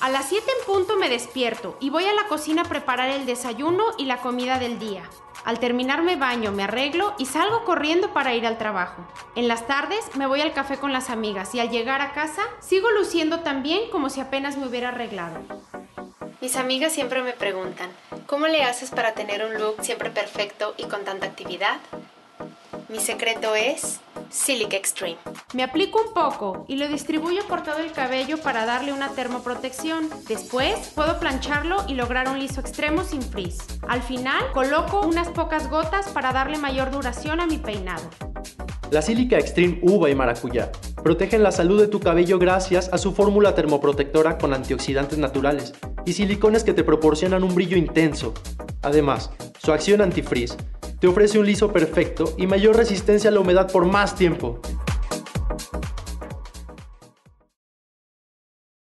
A las 7 en punto me despierto y voy a la cocina a preparar el desayuno y la comida del día. Al terminar me baño, me arreglo y salgo corriendo para ir al trabajo. En las tardes me voy al café con las amigas y al llegar a casa sigo luciendo tan bien como si apenas me hubiera arreglado. Mis amigas siempre me preguntan, ¿cómo le haces para tener un look siempre perfecto y con tanta actividad? Mi secreto es Silica Extreme. Me aplico un poco y lo distribuyo por todo el cabello para darle una termoprotección. Después puedo plancharlo y lograr un liso extremo sin frizz. Al final coloco unas pocas gotas para darle mayor duración a mi peinado. La Silica Extreme Uva y Maracuyá protegen la salud de tu cabello gracias a su fórmula termoprotectora con antioxidantes naturales y silicones que te proporcionan un brillo intenso. Además, su acción antifrizz te ofrece un liso perfecto y mayor resistencia a la humedad por más tiempo.